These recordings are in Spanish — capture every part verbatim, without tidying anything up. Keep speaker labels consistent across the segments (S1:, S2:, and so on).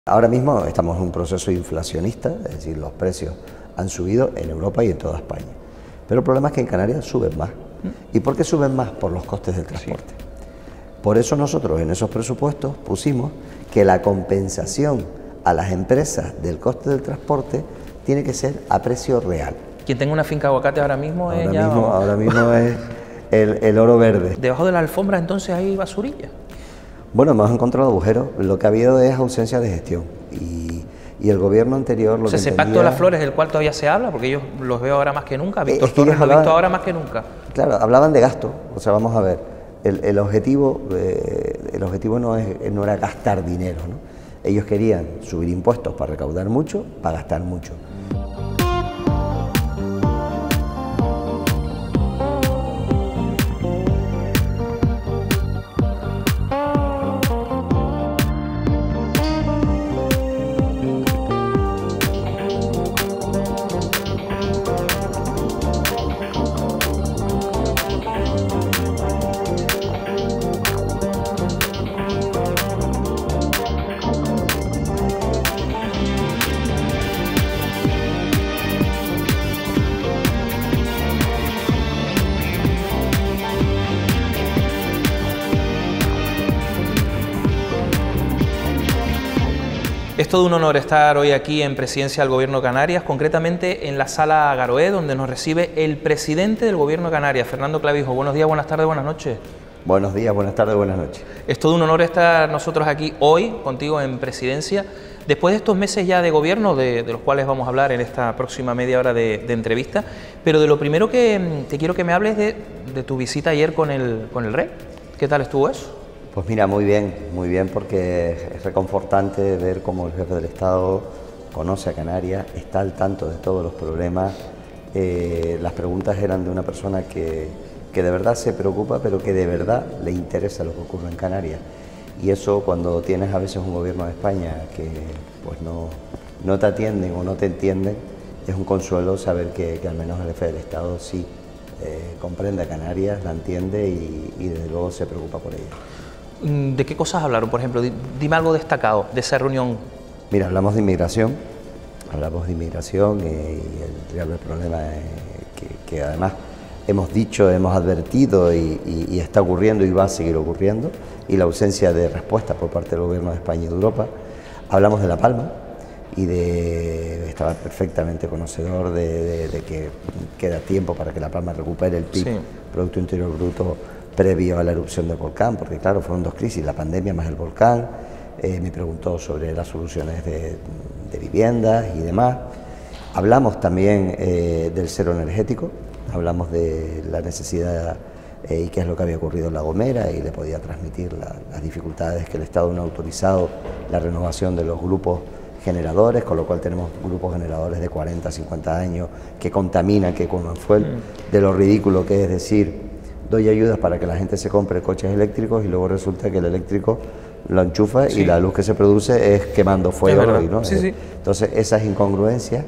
S1: Ahora mismo estamos en un proceso inflacionista, es decir, los precios han subido en Europa y en toda España. Pero el problema es que en Canarias suben más. ¿Y por qué suben más? Por los costes del transporte. Sí. Por eso nosotros en esos presupuestos pusimos que la compensación a las empresas del coste del transporte tiene que ser a precio real.
S2: Quien tenga una finca de aguacate ahora mismo
S1: ahora
S2: es ya,
S1: mismo,
S2: vamos.
S1: ahora mismo es el, el oro verde.
S2: Debajo de la alfombra entonces hay basurilla.
S1: Bueno, hemos encontrado agujeros, lo que ha habido es ausencia de gestión y, y el gobierno anterior lo
S2: o sea,
S1: que
S2: ese
S1: entendía...
S2: pacto de las flores del cual todavía se habla, porque yo los veo ahora más que nunca, Víctor
S1: es que
S2: Torres lo he
S1: hablaban,
S2: visto ahora más que nunca.
S1: Claro, hablaban de gasto, o sea, vamos a ver, el, el objetivo, eh, el objetivo no, es, no era gastar dinero, ¿no? Ellos querían subir impuestos para recaudar mucho, para gastar mucho.
S2: Es todo un honor estar hoy aquí en Presidencia del Gobierno de Canarias, concretamente en la Sala Garoé, donde nos recibe el presidente del Gobierno de Canarias, Fernando Clavijo. Buenos días, buenas tardes, buenas noches.
S1: Buenos días, buenas tardes, buenas noches.
S2: Es todo un honor estar nosotros aquí hoy contigo en Presidencia, después de estos meses ya de gobierno, de, de los cuales vamos a hablar en esta próxima media hora de, de entrevista, pero de lo primero que te quiero que me hables de, de tu visita ayer con el, con el rey. ¿Qué tal estuvo eso?
S1: Pues mira, muy bien, muy bien, porque es reconfortante ver cómo el jefe del Estado conoce a Canarias, está al tanto de todos los problemas. Eh, las preguntas eran de una persona que, que de verdad se preocupa, pero que de verdad le interesa lo que ocurre en Canarias. Y eso, cuando tienes a veces un gobierno de España que pues no, no te atienden o no te entienden, es un consuelo saber que, que al menos el jefe del Estado sí eh, comprende a Canarias, la entiende y, y desde luego se preocupa por ella.
S2: ¿De qué cosas hablaron? Por ejemplo, dime algo destacado de esa reunión.
S1: Mira, hablamos de inmigración, hablamos de inmigración y, y el grave problema que, que además hemos dicho, hemos advertido y, y, y está ocurriendo y va a seguir ocurriendo, y la ausencia de respuesta por parte del Gobierno de España y de Europa. Hablamos de La Palma y de, estaba perfectamente conocedor de, de, de que queda tiempo para que La Palma recupere el P I B, sí. Producto Interior Bruto, previo a la erupción del volcán, porque claro, fueron dos crisis, la pandemia más el volcán. Eh, me preguntó sobre las soluciones de, de viviendas y demás. Hablamos también eh, del cero energético, hablamos de la necesidad eh, y qué es lo que había ocurrido en La Gomera, y le podía transmitir la, las dificultades que el Estado no ha autorizado la renovación de los grupos generadores, con lo cual tenemos grupos generadores de cuarenta, cincuenta años que contaminan, que con fuel, mm. de lo ridículo que es decir, doy ayudas para que la gente se compre coches eléctricos y luego resulta que el eléctrico lo enchufa, sí. y la luz que se produce es quemando fuego, es ¿no?
S2: Sí, sí.
S1: Entonces esas incongruencias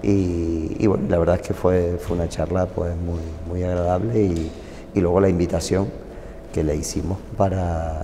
S1: y, y bueno, la verdad es que fue, fue una charla pues muy, muy agradable y, y luego la invitación que le hicimos para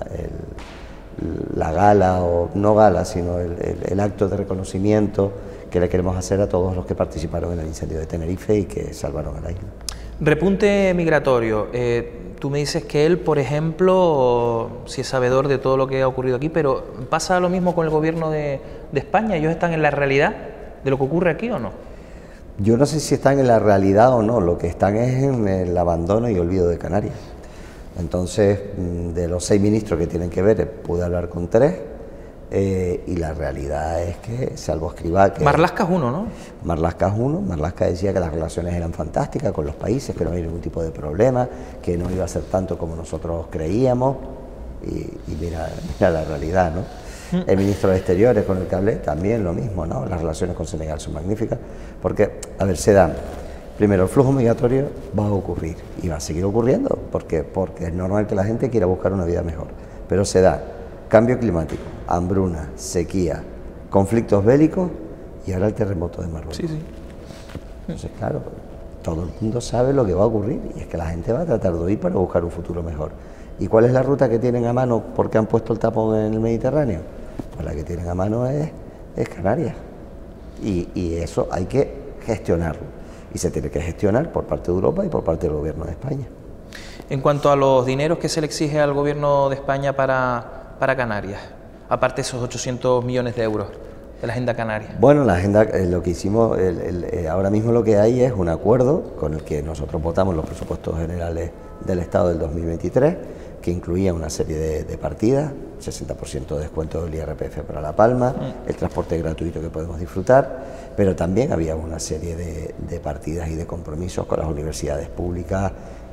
S1: el, la gala, o no gala, sino el, el, el acto de reconocimiento que le queremos hacer a todos los que participaron en el incendio de Tenerife y que salvaron a la isla.
S2: Repunte migratorio. Eh, tú me dices que él, por ejemplo, sí es sabedor de todo lo que ha ocurrido aquí, pero ¿pasa lo mismo con el gobierno de, de España? ¿Ellos están en la realidad de lo que ocurre aquí o no?
S1: Yo no sé si están en la realidad o no, lo que están es en el abandono y olvido de Canarias. Entonces, de los seis ministros que tienen que ver, pude hablar con tres. Eh, y la realidad es que, salvo Escrivá... que
S2: Marlaska es uno, ¿no?
S1: Marlaska es uno. Marlaska decía que las relaciones eran fantásticas con los países, que no había ningún tipo de problema, que no iba a ser tanto como nosotros creíamos. Y, y mira, mira la realidad, ¿no? El ministro de Exteriores, con el que hablé, también lo mismo, ¿no? Las relaciones con Senegal son magníficas, porque, a ver, se dan... Primero, el flujo migratorio va a ocurrir y va a seguir ocurriendo, porque, porque es normal que la gente quiera buscar una vida mejor, pero se da cambio climático, hambruna, sequía, conflictos bélicos y ahora el terremoto de Marruecos.
S2: Sí, sí.
S1: Entonces, claro, todo el mundo sabe lo que va a ocurrir y es que la gente va a tratar de huir para buscar un futuro mejor. ¿Y cuál es la ruta que tienen a mano porque han puesto el tapón en el Mediterráneo? pues la que tienen a mano es, es Canarias. Y, y eso hay que gestionarlo. Y se tiene que gestionar por parte de Europa y por parte del Gobierno de España.
S2: En cuanto a los dineros que se le exige al Gobierno de España para, para Canarias, aparte de esos ochocientos millones de euros de la Agenda Canaria.
S1: Bueno, la Agenda, eh, lo que hicimos, el, el, eh, ahora mismo lo que hay es un acuerdo con el que nosotros votamos los presupuestos generales del Estado del dos mil veintitrés, que incluía una serie de, de partidas, sesenta por ciento de descuento del I R P F para La Palma, mm. el transporte gratuito que podemos disfrutar, pero también había una serie de, de partidas y de compromisos con las universidades públicas,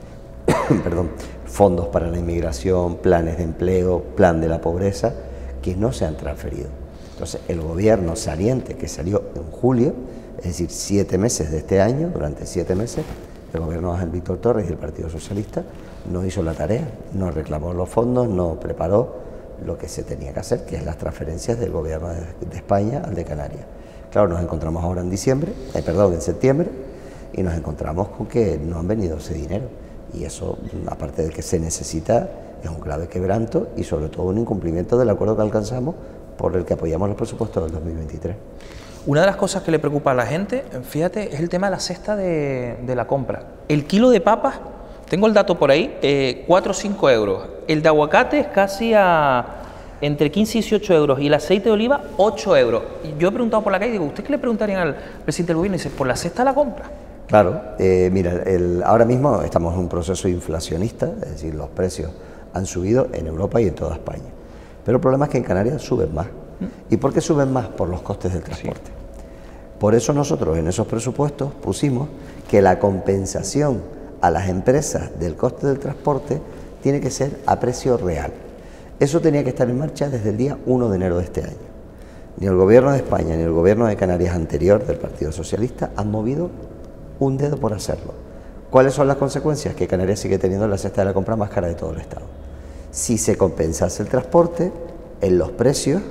S1: perdón, fondos para la inmigración, planes de empleo, plan de la pobreza, que no se han transferido. Entonces, el gobierno saliente, que salió en julio, es decir, siete meses de este año, durante siete meses, el gobierno de Ángel Víctor Torres y el Partido Socialista no hizo la tarea, no reclamó los fondos, no preparó lo que se tenía que hacer, que es las transferencias del gobierno de, de España al de Canarias. Claro, nos encontramos ahora en diciembre, eh, perdón, en septiembre, y nos encontramos con que no han venido ese dinero. Y eso, aparte de que se necesita, es un grave quebranto y sobre todo un incumplimiento del acuerdo que alcanzamos por el que apoyamos los presupuestos del dos mil veintitrés.
S2: Una de las cosas que le preocupa a la gente, fíjate, es el tema de la cesta de, de la compra. El kilo de papas, tengo el dato por ahí, eh, cuatro o cinco euros. El de aguacate es casi a entre quince y dieciocho euros y el aceite de oliva ocho euros. Y yo he preguntado por la calle y digo, ¿usted qué le preguntarían al presidente del gobierno? Y dice, ¿por la cesta de la compra?
S1: Claro, eh, mira, el, ahora mismo estamos en un proceso inflacionista, es decir, los precios han subido en Europa y en toda España. Pero el problema es que en Canarias suben más. ¿Y por qué suben más? Por los costes del transporte. Sí. Por eso nosotros en esos presupuestos pusimos que la compensación a las empresas del coste del transporte tiene que ser a precio real. Eso tenía que estar en marcha desde el día uno de enero de este año. Ni el gobierno de España ni el gobierno de Canarias anterior del Partido Socialista han movido un dedo por hacerlo. ¿Cuáles son las consecuencias? Que Canarias sigue teniendo la cesta de la compra más cara de todo el Estado. Si se compensase el transporte, en los precios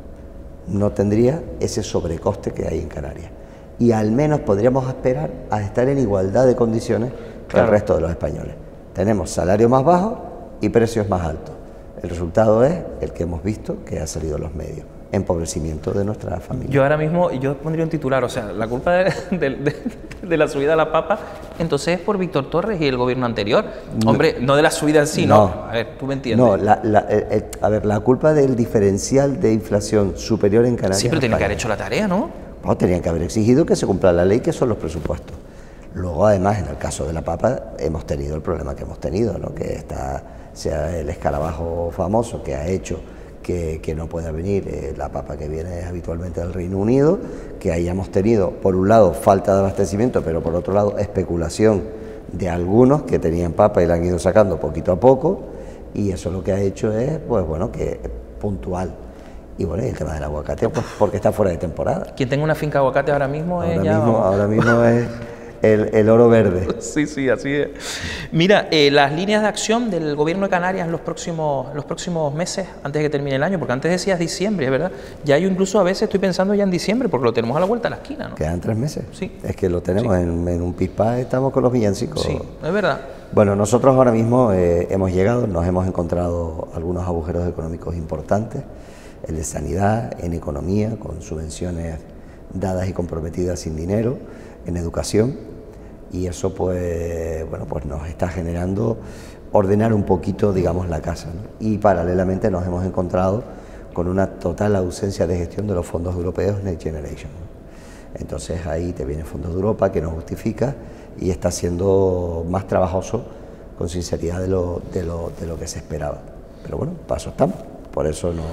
S1: no tendría ese sobrecoste que hay en Canarias. Y al menos podríamos esperar a estar en igualdad de condiciones que claro. el resto de los españoles. Tenemos salarios más bajos y precios más altos. El resultado es el que hemos visto que ha salido en los medios. Empobrecimiento de nuestra familia.
S2: Yo ahora mismo, yo pondría un titular, o sea, la culpa de, de, de, de la subida de la papa, entonces es por Víctor Torres y el gobierno anterior. No. Hombre, no de la subida en sí, no. ¿no? A ver, tú me entiendes.
S1: No, la, la, el, el, a ver, la culpa del diferencial de inflación superior en Canarias...
S2: Siempre tienen que haber hecho la tarea, ¿no?
S1: No, tenían que haber exigido que se cumpla la ley, que son los presupuestos. Luego, además, en el caso de la papa, hemos tenido el problema que hemos tenido, ¿no? Que está, sea el escarabajo famoso que ha hecho... Que, que no pueda venir eh, la papa que viene habitualmente del Reino Unido, que hayamos tenido, por un lado, falta de abastecimiento, pero por otro lado, especulación de algunos que tenían papa y la han ido sacando poquito a poco, y eso lo que ha hecho es, pues bueno, que puntual. Y bueno, y el tema del aguacate, pues porque está fuera de temporada.
S2: Quien tenga una finca de aguacate ahora mismo
S1: ahora
S2: es
S1: mismo,
S2: ya...
S1: Ahora mismo es... El, el oro verde.
S2: Sí, sí, así es. Mira, eh, las líneas de acción del gobierno de Canarias en los próximos, los próximos meses, antes de que termine el año, porque antes decías diciembre, es verdad. Ya yo incluso a veces estoy pensando ya en diciembre, porque lo tenemos a la vuelta de la esquina, ¿no?
S1: Quedan tres meses.
S2: Sí.
S1: Es que lo tenemos sí. en, en un pispá, estamos con los villancicos.
S2: Sí, es verdad.
S1: Bueno, nosotros ahora mismo eh, hemos llegado, nos hemos encontrado algunos agujeros económicos importantes, el de sanidad, en economía, con subvenciones dadas y comprometidas sin dinero, en educación. Y eso pues, bueno, pues nos está generando ordenar un poquito, digamos, la casa, ¿no? Y paralelamente nos hemos encontrado con una total ausencia de gestión de los fondos europeos Next Generation, ¿no? Entonces ahí te viene fondos de Europa que nos justifica y está siendo más trabajoso, con sinceridad, de lo, de lo, de lo que se esperaba. Pero bueno, paso estamos, por eso no...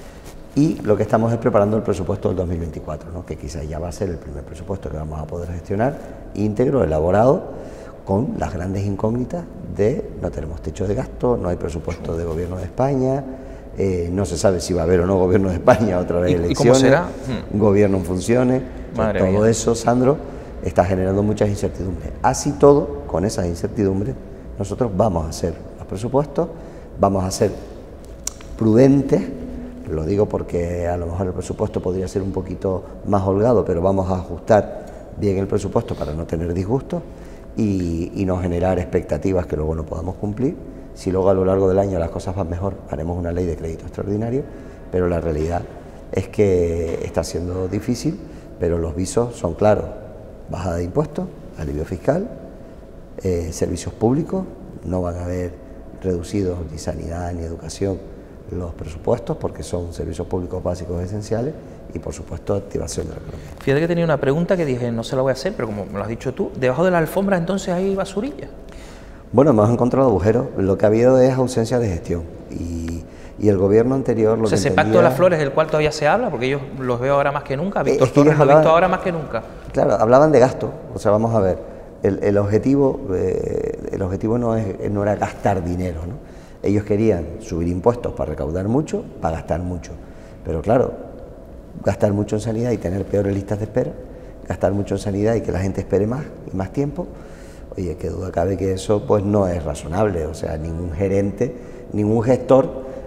S1: Y lo que estamos es preparando el presupuesto del dos mil veinticuatro, ¿no? Que quizás ya va a ser el primer presupuesto que vamos a poder gestionar, íntegro, elaborado, con las grandes incógnitas de no tenemos techo de gasto, no hay presupuesto de gobierno de España, eh, no se sabe si va a haber o no gobierno de España, otra vez
S2: ¿Y,
S1: elecciones,
S2: ¿y cómo será?
S1: Gobierno en funciones,
S2: Madre
S1: todo
S2: mía.
S1: Eso, Sandro, está generando muchas incertidumbres. Así todo, con esas incertidumbres, nosotros vamos a hacer los presupuestos, vamos a ser prudentes. Lo digo porque a lo mejor el presupuesto podría ser un poquito más holgado, pero vamos a ajustar bien el presupuesto para no tener disgustos y, y no generar expectativas que luego no podamos cumplir. Si luego a lo largo del año las cosas van mejor, haremos una ley de crédito extraordinario, pero la realidad es que está siendo difícil, pero los visos son claros: bajada de impuestos, alivio fiscal, eh, servicios públicos, no van a haber reducidos ni sanidad ni educación los presupuestos porque son servicios públicos básicos esenciales, y por supuesto activación de la economía.
S2: Fíjate que tenía una pregunta que dije, no se la voy a hacer, pero como me lo has dicho tú, debajo de la alfombra entonces hay basurilla.
S1: Bueno, hemos encontrado agujeros, lo que ha habido es ausencia de gestión, y, y el gobierno anterior... Lo
S2: o sea,
S1: que
S2: ese
S1: entendía...
S2: pacto de las flores del cual todavía se habla, porque yo los veo ahora más que nunca, Víctor
S1: es que
S2: Torres lo he
S1: hablaban,
S2: visto ahora más que nunca.
S1: Claro, hablaban de gasto, o sea, vamos a ver, el, el objetivo, eh, el objetivo no, es, no era gastar dinero, ¿no? Ellos querían subir impuestos para recaudar mucho, para gastar mucho, pero claro, gastar mucho en sanidad y tener peores listas de espera, gastar mucho en sanidad y que la gente espere más y más tiempo. Oye, qué duda cabe que eso pues no es razonable, o sea, ningún gerente, ningún gestor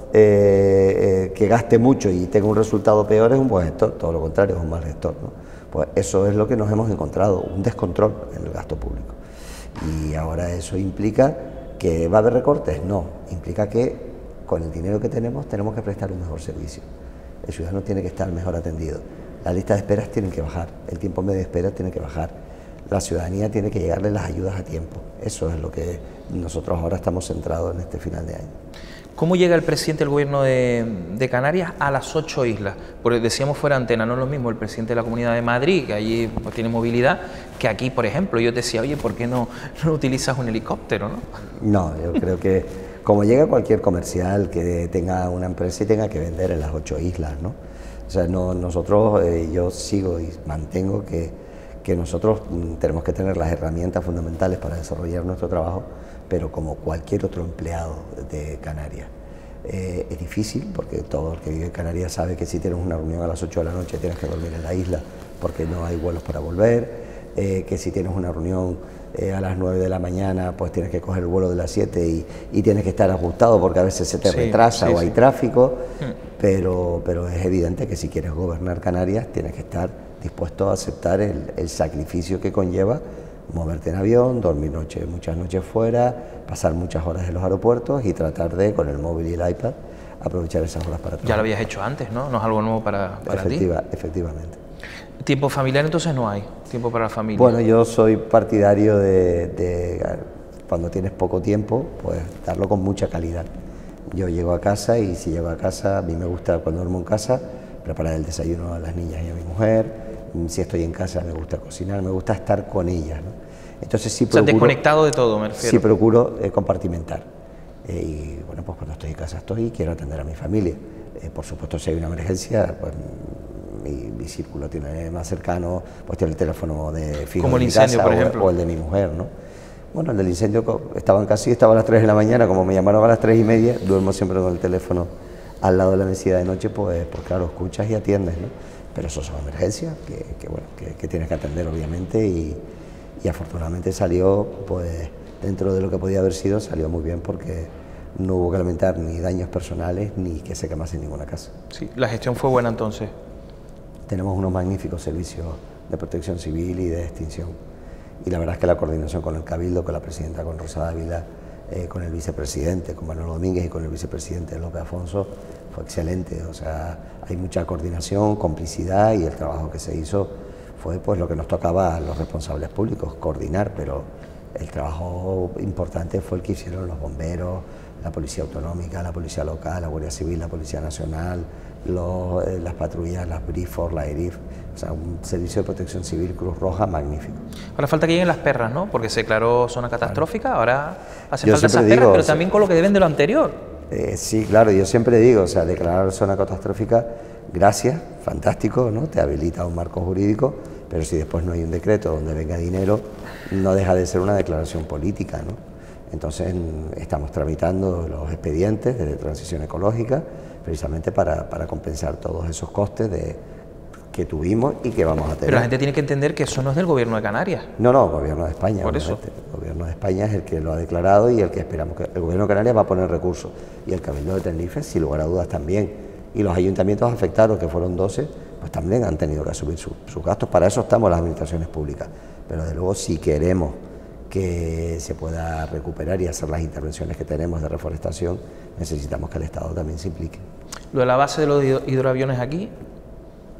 S1: eh, eh, que gaste mucho y tenga un resultado peor es un buen gestor, todo lo contrario, es un mal gestor, ¿no? Pues eso es lo que nos hemos encontrado, un descontrol en el gasto público. Y ahora eso implica que va a haber recortes, no, implica que con el dinero que tenemos tenemos que prestar un mejor servicio. El ciudadano tiene que estar mejor atendido, las listas de esperas tienen que bajar, el tiempo medio de espera tiene que bajar, la ciudadanía tiene que llegarle las ayudas a tiempo. Eso es lo que nosotros ahora estamos centrados en este final de año.
S2: ¿Cómo llega el presidente del gobierno de, de Canarias a las ocho islas? Porque decíamos fuera de antena, no es lo mismo el presidente de la Comunidad de Madrid, que allí pues, tiene movilidad, que aquí, por ejemplo. Yo te decía, oye, ¿por qué no, no utilizas un helicóptero, no?
S1: No, yo creo que como llega cualquier comercial que tenga una empresa y tenga que vender en las ocho islas, ¿no? O sea, no, nosotros, eh, yo sigo y mantengo que, que nosotros tenemos que tener las herramientas fundamentales para desarrollar nuestro trabajo, pero como cualquier otro empleado de Canarias. Eh, es difícil porque todo el que vive en Canarias sabe que si tienes una reunión a las ocho de la noche tienes que dormir en la isla porque no hay vuelos para volver, eh, que si tienes una reunión eh, a las nueve de la mañana pues tienes que coger el vuelo de las siete y, y tienes que estar ajustado porque a veces se te sí, retrasa sí, o hay sí. tráfico, hmm. pero, pero es evidente que si quieres gobernar Canarias tienes que estar dispuesto a aceptar el, el sacrificio que conlleva moverte en avión, dormir noche, muchas noches fuera, pasar muchas horas en los aeropuertos y tratar de, con el móvil y el iPad, aprovechar esas horas para trabajar.
S2: Ya lo habías hecho antes, ¿no? No es algo nuevo para, para
S1: Efectiva,
S2: ti.
S1: Efectivamente.
S2: ¿Tiempo familiar entonces no hay? ¿Tiempo para la familia?
S1: Bueno, yo soy partidario de, de cuando tienes poco tiempo, pues darlo con mucha calidad. Yo llego a casa y si llego a casa, a mí me gusta cuando duermo en casa, preparar el desayuno a las niñas y a mi mujer. Si estoy en casa me gusta cocinar, me gusta estar con ellas, ¿no? Entonces sí procuro...
S2: O sea, desconectado de todo, me refiero.
S1: Sí procuro eh, compartimentar. Eh, y bueno, pues cuando estoy en casa estoy y quiero atender a mi familia. Eh, por supuesto, si hay una emergencia, pues mi, mi círculo tiene más cercano, pues tiene el teléfono de fijo
S2: como el
S1: de mi
S2: incendio,
S1: casa,
S2: por
S1: o,
S2: ejemplo.
S1: O el de mi mujer, ¿no? Bueno, el del incendio estaba en casa y estaba a las tres de la mañana, como me llamaron a las tres y media, duermo siempre con el teléfono al lado de la mesilla de noche, pues, pues claro, escuchas y atiendes, ¿no? Pero eso son emergencias que, que, bueno, que, que tienes que atender, obviamente, y, y afortunadamente salió, pues, dentro de lo que podía haber sido, salió muy bien porque no hubo que lamentar ni daños personales ni que se quemase en ninguna casa.
S2: Sí, la gestión fue buena entonces.
S1: Tenemos unos magníficos servicios de protección civil y de extinción. Y la verdad es que la coordinación con el Cabildo, con la presidenta, con Rosa Dávila, eh, con el vicepresidente, con Manuel Domínguez y con el vicepresidente López Afonso, fue excelente. O sea, hay mucha coordinación, complicidad y el trabajo que se hizo fue pues lo que nos tocaba a los responsables públicos, coordinar, pero el trabajo importante fue el que hicieron los bomberos, la Policía Autonómica, la Policía Local, la Guardia Civil, la Policía Nacional, los, eh, las patrullas, las BRIFOR, la ERIF, o sea, un servicio de protección civil Cruz Roja magnífico.
S2: Ahora falta que lleguen las perras, ¿no? Porque se declaró zona catastrófica, ahora hace
S1: yo
S2: falta esas
S1: digo,
S2: perras, pero
S1: o sea,
S2: también con lo que deben de lo anterior.
S1: Eh, sí, claro, yo siempre digo, o sea, declarar zona catastrófica, gracias, fantástico, ¿no? Te habilita un marco jurídico, pero si después no hay un decreto donde venga dinero, no deja de ser una declaración política, ¿no? Entonces estamos tramitando los expedientes de transición ecológica precisamente para, para compensar todos esos costes de, que tuvimos y que vamos a tener.
S2: Pero la gente tiene que entender que eso no es del gobierno de Canarias.
S1: No, no, el gobierno de España.
S2: Por eso.
S1: El gobierno de España es el que lo ha declarado y el que esperamos que... El gobierno de Canarias va a poner recursos y el Cabildo de Tenerife, sin lugar a dudas, también. Y los ayuntamientos afectados, que fueron doce, pues también han tenido que asumir su, sus gastos. Para eso estamos las administraciones públicas. Pero desde luego, si queremos que se pueda recuperar y hacer las intervenciones que tenemos de reforestación, necesitamos que el Estado también se implique.
S2: Lo de la base de los hidroaviones aquí,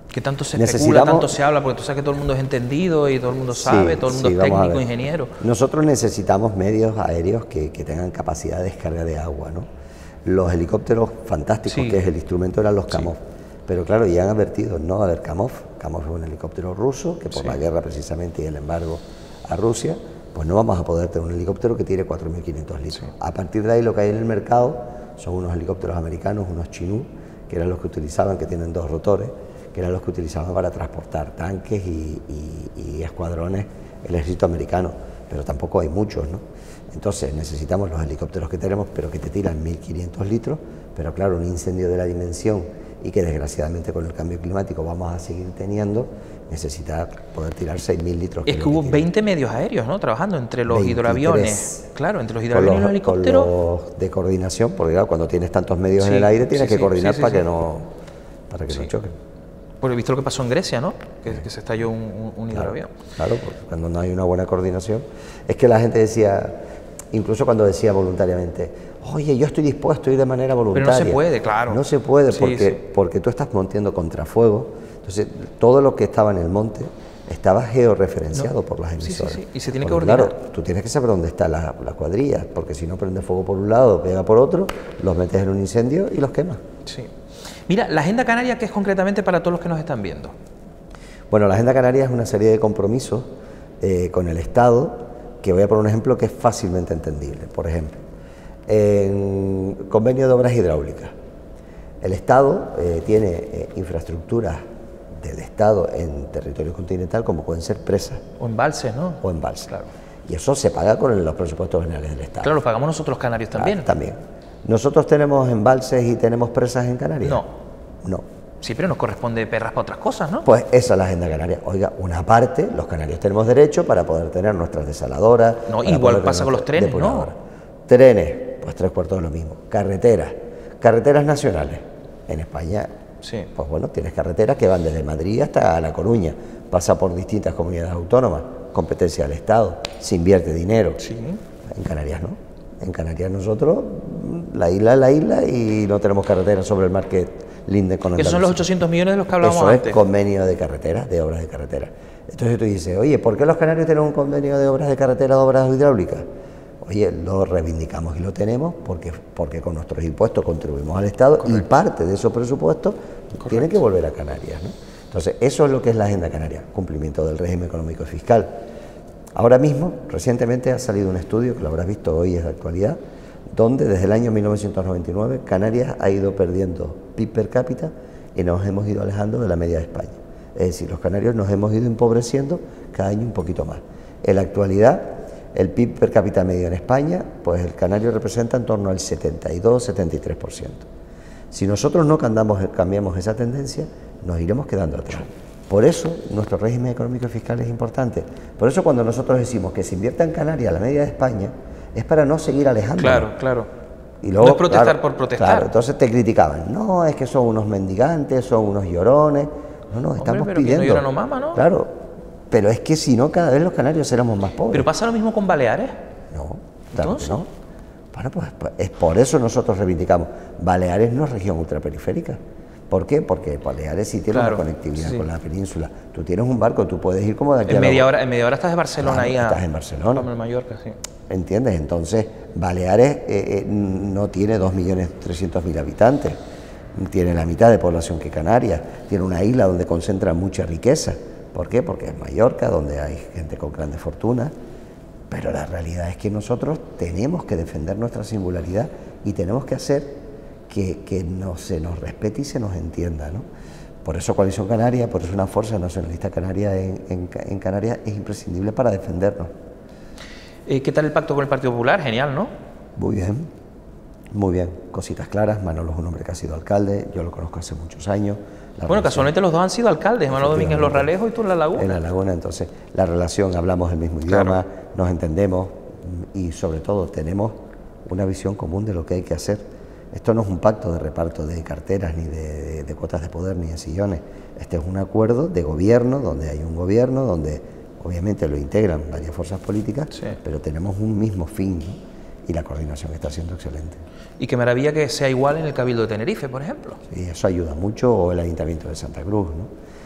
S2: Que tanto se especula, tanto se habla, porque tú sabes que todo el mundo es entendido y todo el mundo sabe,
S1: sí,
S2: todo el mundo
S1: sí,
S2: es técnico, ingeniero.
S1: Nosotros necesitamos medios aéreos que, que tengan capacidad de descarga de agua, ¿no? Los helicópteros fantásticos, sí, que es el instrumento, eran los Kamov. Sí. Pero claro, ya han advertido, no va a haber Kamov. Kamov es un helicóptero ruso que por sí. la guerra precisamente y el embargo a Rusia, pues no vamos a poder tener un helicóptero que tire cuatro mil quinientos litros. Sí. A partir de ahí lo que hay en el mercado son unos helicópteros americanos, unos Chinook, que eran los que utilizaban, que tienen dos rotores, que eran los que utilizaban para transportar tanques y, y, y escuadrones el ejército americano, pero tampoco hay muchos, ¿no? Entonces necesitamos los helicópteros que tenemos, pero que te tiran mil quinientos litros, pero claro, un incendio de la dimensión y que desgraciadamente con el cambio climático vamos a seguir teniendo, necesita poder tirar seis mil litros.
S2: Es que, que hubo que veinte medios aéreos, ¿no?, trabajando entre los veintitrés hidroaviones. Claro, entre los hidroaviones y los helicópteros.
S1: Con los de coordinación, porque claro, cuando tienes tantos medios sí, en el aire tienes sí, que sí, coordinar sí, sí, para, sí. Que no, para que
S2: sí.
S1: no choquen.
S2: Porque he visto lo que pasó en Grecia, ¿no?, que, que se estalló un, un, un hidroavión.
S1: Claro, claro, porque cuando no hay una buena coordinación. Es que la gente decía, incluso cuando decía voluntariamente, oye, yo estoy dispuesto a ir de manera voluntaria.
S2: Pero no se puede, claro.
S1: No se puede
S2: sí,
S1: porque,
S2: sí.
S1: porque tú estás monteando contrafuego. Entonces, todo lo que estaba en el monte estaba georreferenciado no. por las emisoras.
S2: Sí, sí, sí. Y se tiene
S1: porque,
S2: que ordenar.
S1: Claro, tú tienes que saber dónde está la, la cuadrilla, porque si no prende fuego por un lado, pega por otro, los metes en un incendio y los quemas.
S2: Sí. Mira, la Agenda Canaria, ¿qué es concretamente para todos los que nos están viendo?
S1: Bueno, la Agenda Canaria es una serie de compromisos eh, con el Estado, que voy a poner un ejemplo que es fácilmente entendible. Por ejemplo, en convenio de obras hidráulicas, el Estado eh, tiene eh, infraestructuras del Estado en territorio continental, como pueden ser presas.
S2: O embalses, ¿no?
S1: O embalses.
S2: Claro.
S1: Y eso se paga con los presupuestos generales del Estado.
S2: Claro, lo pagamos nosotros los canarios también.
S1: Claro, también. ¿Nosotros tenemos embalses y tenemos presas en Canarias?
S2: No.
S1: No.
S2: Sí, pero nos corresponde perras para otras cosas, ¿no?
S1: Pues esa es la Agenda Canaria. Oiga, una parte, los canarios tenemos derecho para poder tener nuestras desaladoras.
S2: No, igual pasa con los trenes, ¿no?
S1: Trenes, pues tres cuartos de lo mismo. Carreteras, carreteras nacionales. En España,
S2: sí.
S1: Pues bueno, tienes carreteras que van desde Madrid hasta La Coruña, pasa por distintas comunidades autónomas, competencia del Estado, se invierte dinero.
S2: Sí.
S1: En Canarias no. En Canarias nosotros, la isla es la isla y no tenemos carreteras sobre el mar que linde con Andalucía.
S2: Esos son los ochocientos millones de los que hablábamos
S1: Eso
S2: antes.
S1: Es convenio de carreteras, de obras de carretera. Entonces tú dices, oye, ¿por qué los canarios tienen un convenio de obras de carretera, de obras hidráulicas? Oye, lo reivindicamos y lo tenemos porque, porque con nuestros impuestos contribuimos al Estado. Correcto. Y parte de esos presupuestos Correcto. Tiene que volver a Canarias, ¿no? Entonces, eso es lo que es la Agenda Canaria, cumplimiento del régimen económico y fiscal. Ahora mismo, recientemente ha salido un estudio, que lo habrás visto hoy, es de actualidad, donde desde el año mil novecientos noventa y nueve Canarias ha ido perdiendo P I B per cápita y nos hemos ido alejando de la media de España. Es decir, los canarios nos hemos ido empobreciendo cada año un poquito más. En la actualidad, el P I B per cápita medio en España, pues el canario representa en torno al setenta y dos, setenta y tres por ciento. Si nosotros no cambiamos, cambiamos esa tendencia, nos iremos quedando atrás. Por eso nuestro régimen económico y fiscal es importante. Por eso cuando nosotros decimos que se invierta en Canarias la media de España, es para no seguir alejándonos.
S2: Claro, claro.
S1: Y luego,
S2: no es protestar
S1: claro,
S2: por protestar.
S1: Claro, entonces te criticaban. No, es que son unos mendigantes, son unos llorones. No, no, estamos
S2: Hombre, pero
S1: pidiendo.
S2: Que no llora no mama, ¿no?
S1: Claro, pero es que si no, cada vez los canarios seremos más pobres.
S2: ¿Pero pasa lo mismo con Baleares?
S1: No, claro que no. Bueno, pues es por eso nosotros reivindicamos. Baleares no es región ultraperiférica. ¿Por qué? Porque Baleares sí tiene claro, una conectividad sí. con la península. Tú tienes un barco, tú puedes ir como de aquí
S2: en
S1: a
S2: media
S1: la...
S2: hora, en media hora estás de Barcelona
S1: claro,
S2: ahí a...
S1: Estás en Barcelona.
S2: Como en Mallorca, sí.
S1: ¿Entiendes? Entonces, Baleares eh, eh, no tiene dos millones trescientos mil habitantes. Tiene la mitad de población que Canarias. Tiene una isla donde concentra mucha riqueza. ¿Por qué? Porque es Mallorca, donde hay gente con grandes fortunas. Pero la realidad es que nosotros tenemos que defender nuestra singularidad y tenemos que hacer que, que no, se nos respete y se nos entienda, ¿no? Por eso Coalición Canaria, por eso una fuerza nacionalista canaria en, en, en Canarias es imprescindible para defendernos.
S2: Eh, ¿Qué tal el pacto con el Partido Popular? Genial, ¿no?
S1: Muy bien, muy bien. Cositas claras. Manolo es un hombre que ha sido alcalde, yo lo conozco hace muchos años. La
S2: bueno, relación, casualmente los dos han sido alcaldes, Manolo Domínguez Los Ralejos y tú en La Laguna.
S1: En La Laguna, entonces, la relación, hablamos el mismo idioma, claro. Nos entendemos y sobre todo tenemos una visión común de lo que hay que hacer. Esto no es un pacto de reparto de carteras, ni de, de, de cuotas de poder, ni de sillones. Este es un acuerdo de gobierno, donde hay un gobierno, donde obviamente lo integran varias fuerzas políticas, sí. Pero tenemos un mismo fin, ¿no? Y la coordinación está siendo excelente.
S2: Y qué maravilla que sea igual en el Cabildo de Tenerife, por ejemplo.
S1: Sí, eso ayuda mucho, o el Ayuntamiento de Santa Cruz, ¿no?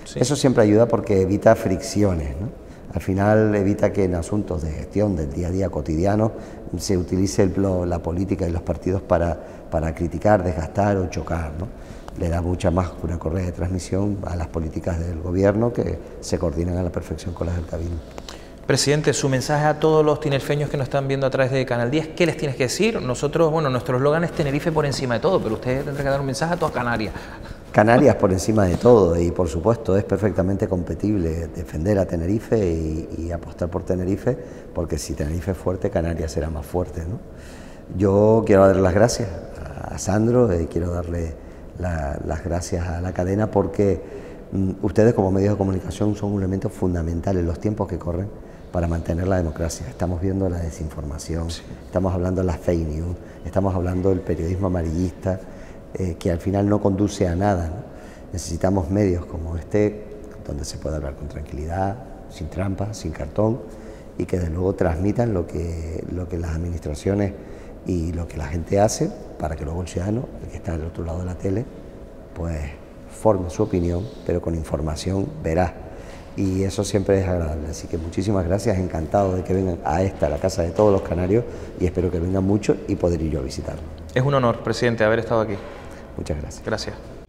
S2: Sí.
S1: Eso siempre ayuda porque evita fricciones, ¿no? Al final evita que en asuntos de gestión del día a día cotidiano se utilice el, la política y los partidos para, para criticar, desgastar o chocar, ¿no? Le da mucha más una correa de transmisión a las políticas del gobierno que se coordinan a la perfección con las del Cabildo.
S2: Presidente, su mensaje a todos los tinerfeños que nos están viendo a través de Canal diez, ¿qué les tienes que decir? Nosotros, bueno, nuestro eslogan es Tenerife por encima de todo, pero usted tendrá que dar un mensaje a toda Canarias.
S1: Canarias por encima de todo y por supuesto es perfectamente compatible defender a Tenerife y, y apostar por Tenerife, porque si Tenerife es fuerte, Canarias será más fuerte, ¿no? Yo quiero darle las gracias a Sandro y quiero darle la, las gracias a la cadena porque mm, ustedes como medios de comunicación son un elemento fundamental en los tiempos que corren para mantener la democracia. Estamos viendo la desinformación, sí. Estamos hablando de las fake news, estamos hablando del periodismo amarillista, eh, que al final no conduce a nada, ¿no? Necesitamos medios como este, donde se pueda hablar con tranquilidad, sin trampas, sin cartón, y que desde luego transmitan lo que, lo que las administraciones y lo que la gente hace, para que luego el ciudadano, el que está al otro lado de la tele, pues forme su opinión, pero con información veraz. Y eso siempre es agradable, así que muchísimas gracias, encantado de que vengan a esta, la casa de todos los canarios, y espero que vengan mucho y poder ir yo a visitarlo.
S2: Es un honor, presidente, haber estado aquí.
S1: Muchas gracias.
S2: Gracias.